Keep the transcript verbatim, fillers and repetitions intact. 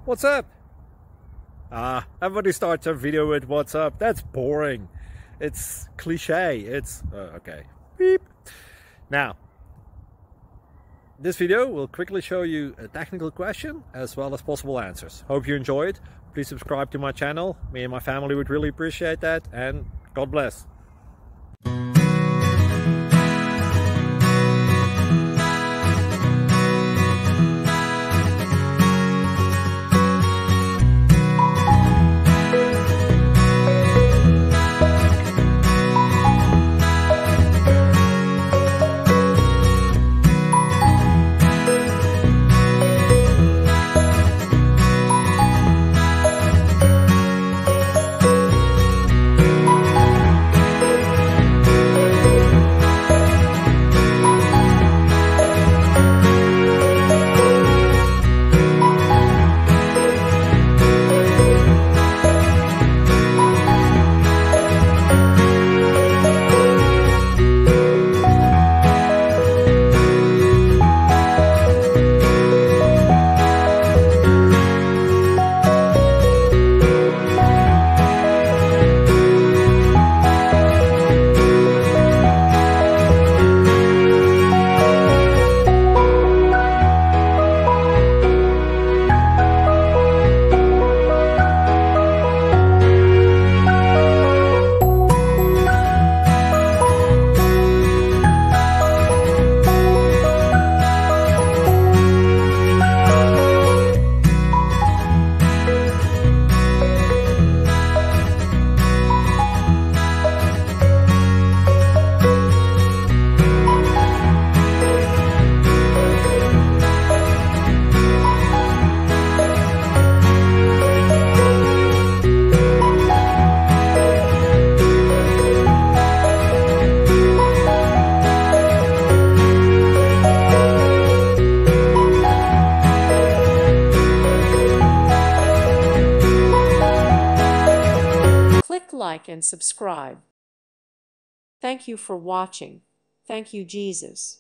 What's up? Ah, everybody starts a video with what's up. That's boring. It's cliche. It's uh, okay. Beep. Now, this video will quickly show you a technical question as well as possible answers. Hope you enjoy it. Please subscribe to my channel. Me and my family would really appreciate that, and God bless. Click like and subscribe. Thank you for watching. Thank you, Jesus.